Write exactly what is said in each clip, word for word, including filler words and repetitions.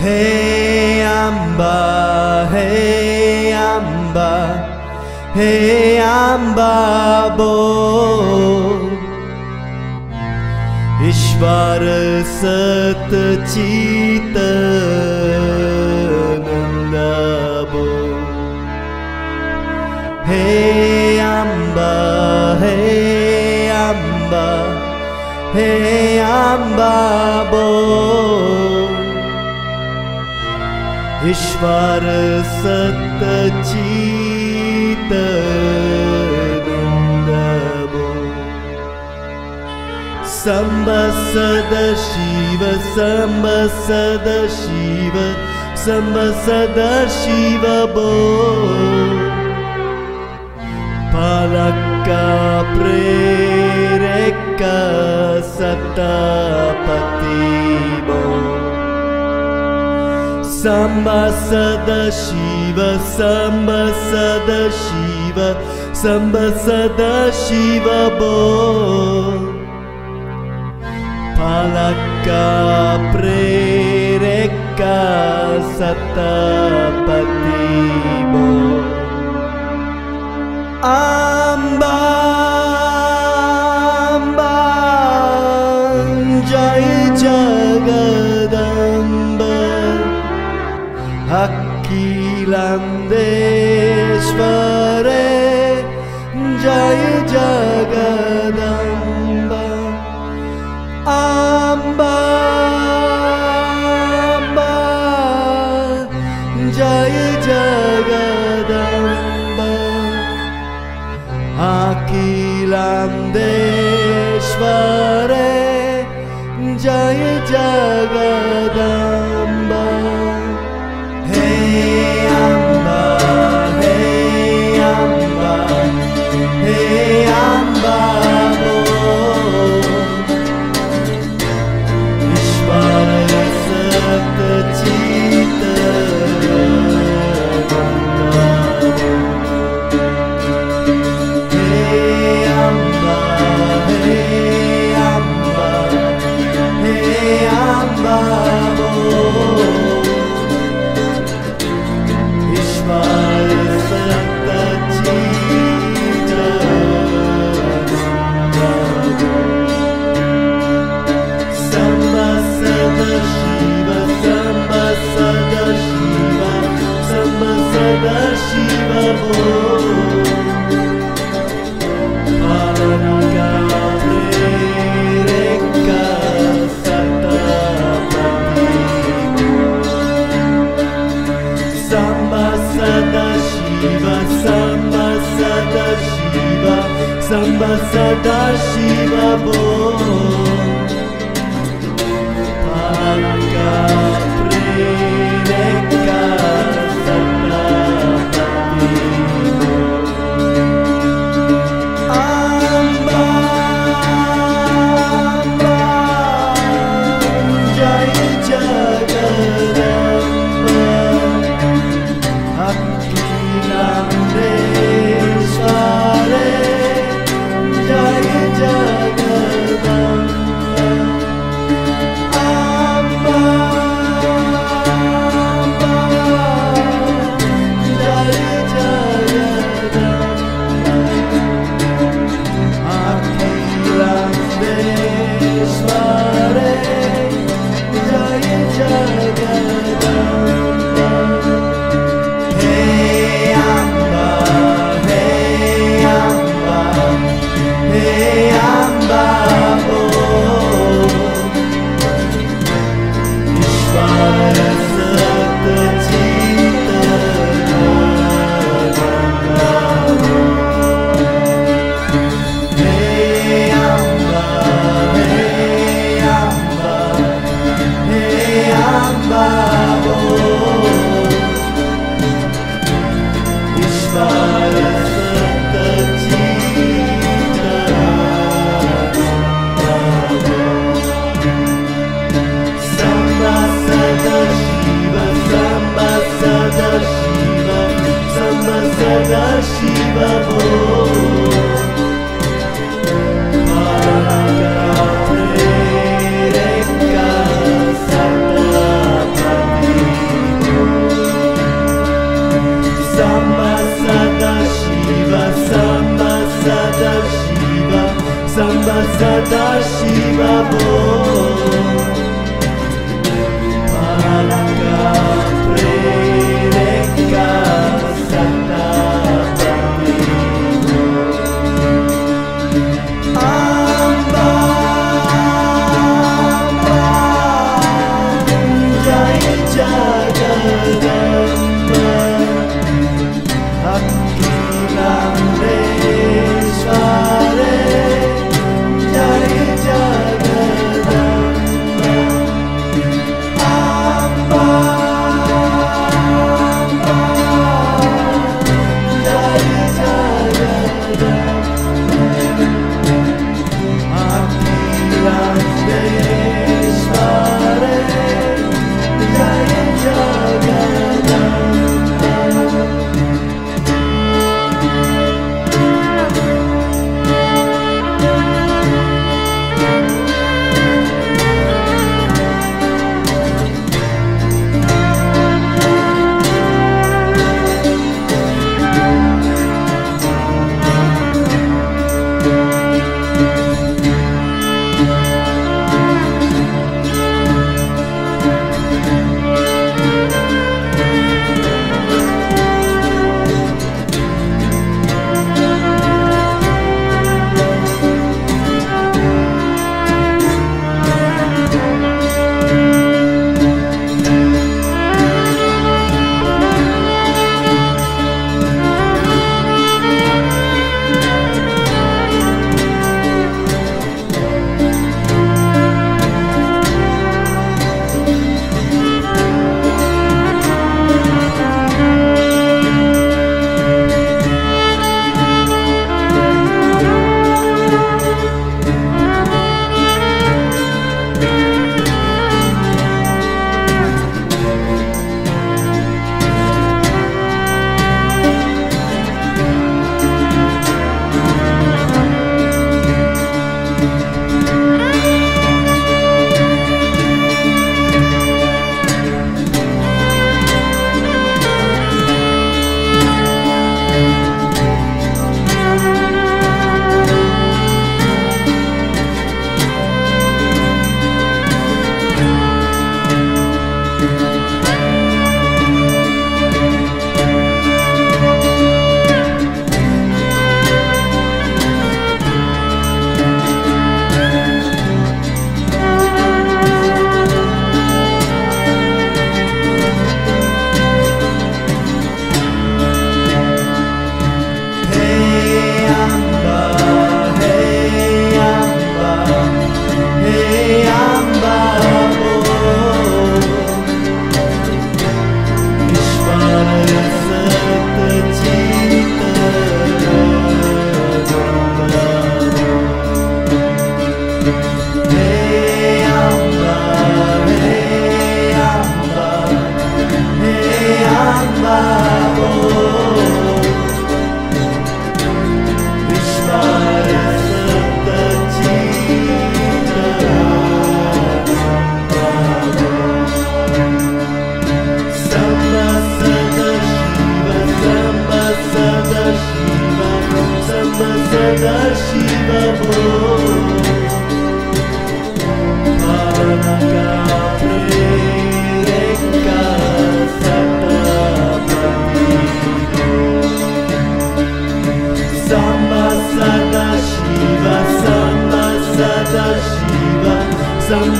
Hey Amba, hey Amba, hey Amba bol. Isvara sat chita ananda bol. Hey Amba, hey Amba, hey Amba bol. Isvara sat chita ananda bol. Samba sadasiva, Samba sadasiva, Samba sadasiva bol. Palaka preraka satapati bol. Samba sadasiva, Samba sadasiva, Samba sadasiva bol. Palaka preraka satapati bol. Amba Amba jaya jagadamba Akhilandesvari jaya jagadamba. Amba Amba jaya jagadamba Akhilandesvari jaya jagadamba. Hey Amba, hey Amba, hey Amba bol. Isvara sat chita ananda bol. Hey Amba, hey Amba, hey Amba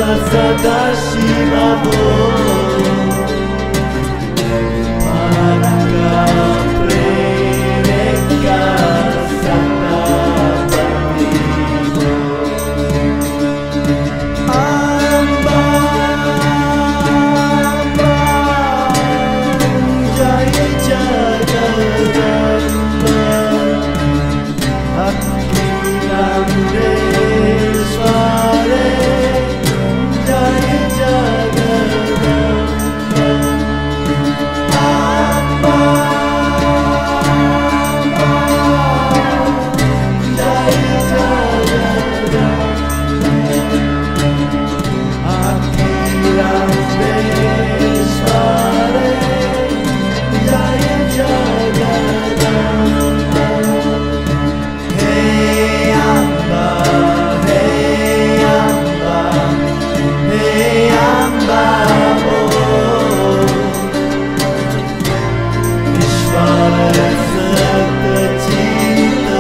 Samba sadasiva Palaka preraka satapati Amba bol jaya jagadamba Akhilandesvari jaya jagadamba Amba bol jaya jagadamba Akhilandesvari jaya jagadamba Hey Amba, hey Amba, hey Amba bol Isvara sata chita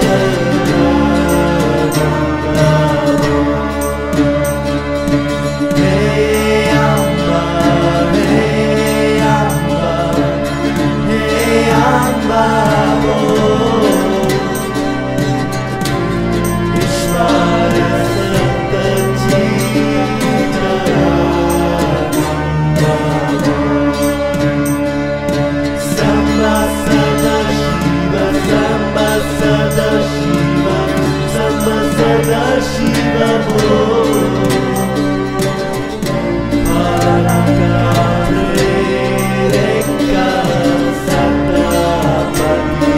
Hey Amba, hey Amba, hey Amba bol Isvara sata chita Samba sadasiva, Samba sadasiva, Samba sadasiva Palaka preraka satapati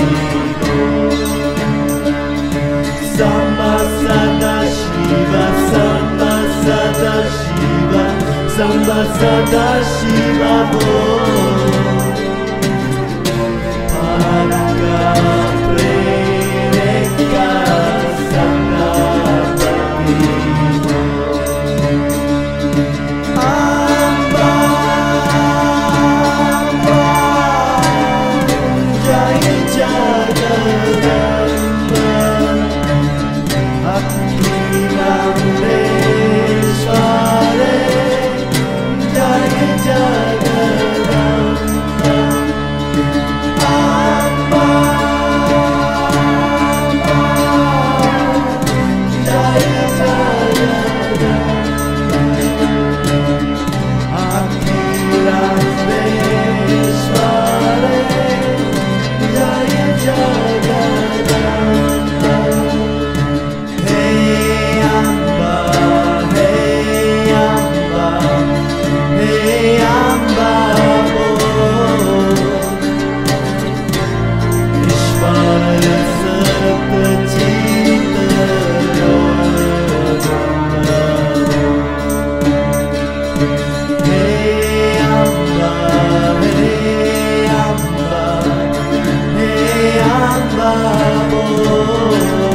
Samba sadasiva, Samba sadasiva, Samba sadasiva Palaka preraka satapati Amba bol jaya jagadamba Akhilandesvari jaya jagadamba Amba bol jaya jagadamba Akhilandesvari jaya jagadamba Hey Amba, hey Amba, hey Amba bol Isvara sata chita Hey Amba, hey Amba, hey Amba bol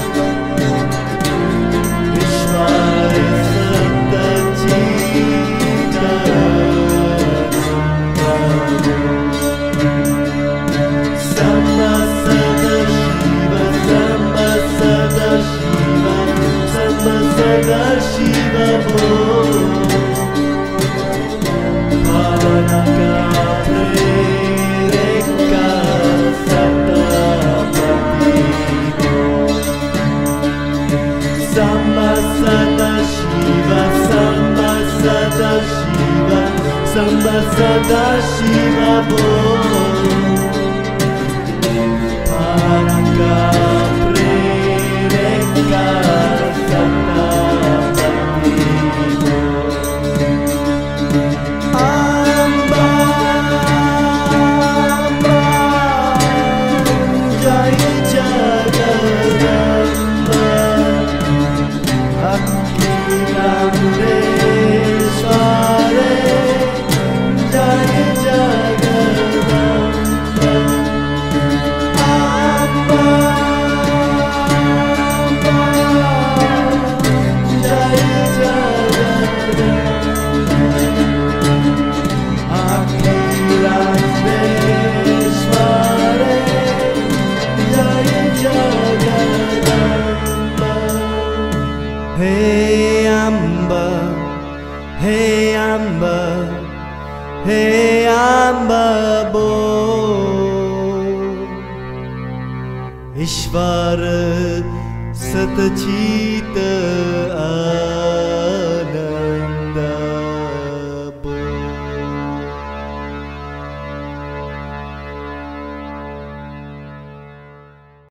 Isvara sata chita Samba sadasiva, Samba sadasiva, Samba sadasiva Palaka preraka satapati Samba sadasiva, Samba sadasiva, Samba sadasiva Palaka preraka satapati Amba bol jaya jagadamba Akhilandesvari jaya jagadamba Amba Isvara Satachita